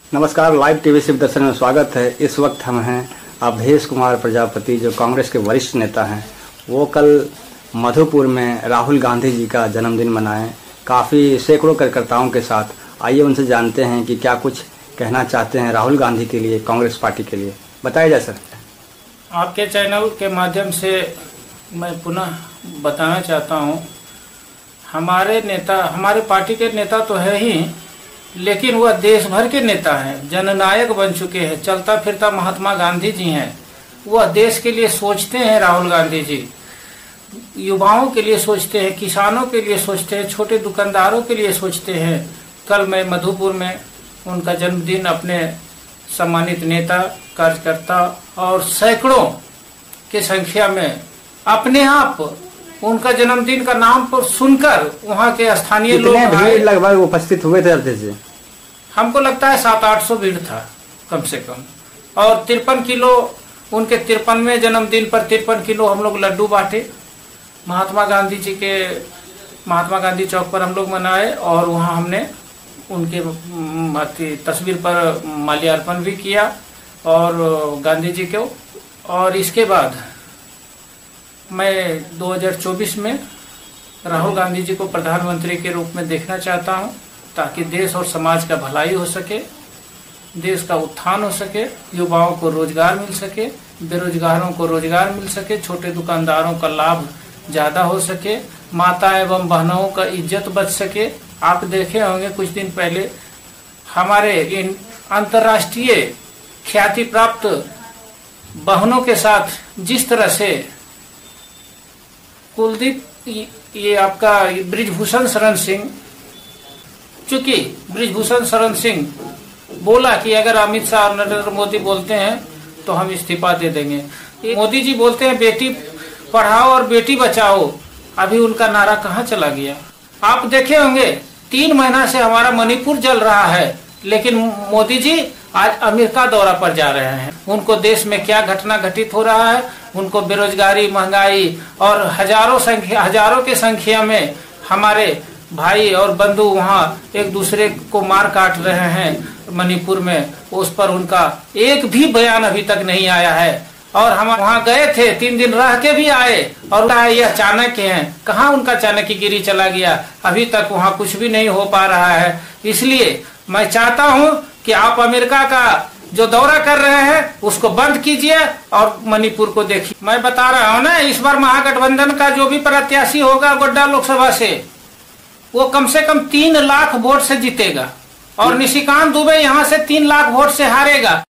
नमस्कार, live TV Shiv दर्शन में स्वागत है। इस वक्त हम हैं अवधेश कुमार प्रजापति, जो कांग्रेस के वरिष्ठ नेता हैं। वो कल मधुपुर में राहुल गांधी जी का जन्मदिन मनाएं, काफ़ी सैकड़ों कार्यकर्ताओं के साथ। आइए उनसे जानते हैं कि क्या कुछ कहना चाहते हैं राहुल गांधी के लिए, कांग्रेस पार्टी के लिए। बताया जाए सर। आपके चैनल के माध्यम से मैं पुनः बताना चाहता हूँ, हमारे नेता, हमारे पार्टी के नेता तो है ही, लेकिन वह देश भर के नेता हैं, जननायक बन चुके हैं, चलता फिरता महात्मा गांधी जी हैं। वह देश के लिए सोचते हैं। राहुल गांधी जी युवाओं के लिए सोचते हैं, किसानों के लिए सोचते हैं, छोटे दुकानदारों के लिए सोचते हैं। कल मैं मधुपुर में उनका जन्मदिन अपने सम्मानित नेता, कार्यकर्ता और सैकड़ों की संख्या में अपने आप उनका जन्मदिन का नाम पर सुनकर वहाँ के स्थानीय लोग लगभग उपस्थित हुए थे। हमको लगता है 700-800 भीड़ था कम से कम। और 53 किलो उनके 53वें जन्मदिन पर 53 किलो हम लोग लड्डू बांटे। महात्मा गांधी चौक पर हम लोग मनाए और वहाँ हमने उनके तस्वीर पर माल्यार्पण भी किया और गांधी जी को। और इसके बाद मैं 2024 में राहुल गांधी जी को प्रधानमंत्री के रूप में देखना चाहता हूं, ताकि देश और समाज का भलाई हो सके, देश का उत्थान हो सके, युवाओं को रोजगार मिल सके, बेरोजगारों को रोजगार मिल सके, छोटे दुकानदारों का लाभ ज्यादा हो सके, माता एवं बहनों का इज्जत बच सके। आप देखे होंगे कुछ दिन पहले हमारे इन अंतर्राष्ट्रीय ख्याति प्राप्त बहनों के साथ जिस तरह से कुलदीप, ये आपका बृजभूषण शरण सिंह, चूंकि बृजभूषण शरण सिंह बोला कि अगर अमित शाह और नरेंद्र मोदी बोलते हैं तो हम इस्तीफा दे देंगे। मोदी जी बोलते हैं बेटी पढ़ाओ और बेटी बचाओ, अभी उनका नारा कहाँ चला गया? आप देखे होंगे 3 महीना से हमारा मणिपुर जल रहा है, लेकिन मोदी जी आज अमेरिका दौरा पर जा रहे हैं। उनको देश में क्या घटना घटित हो रहा है, उनको बेरोजगारी, महंगाई और हजारों की संख्या में हमारे भाई और बंधु वहाँ एक दूसरे को मार काट रहे हैं मणिपुर में, उस पर उनका एक भी बयान अभी तक नहीं आया है। और हम वहाँ गए थे, 3 दिन रह के भी आए और यह चाणक्य हैं, कहाँ उनका चाणक्यगिरी चला गया? अभी तक वहाँ कुछ भी नहीं हो पा रहा है। इसलिए मैं चाहता हूँ कि आप अमेरिका का जो दौरा कर रहे हैं उसको बंद कीजिए और मणिपुर को देखिए। मैं बता रहा हूँ ना, इस बार महागठबंधन का जो भी प्रत्याशी होगा गोड्डा लोकसभा से, वो कम से कम 3 लाख वोट से जीतेगा और निशिकांत दुबे यहाँ से 3 लाख वोट से हारेगा।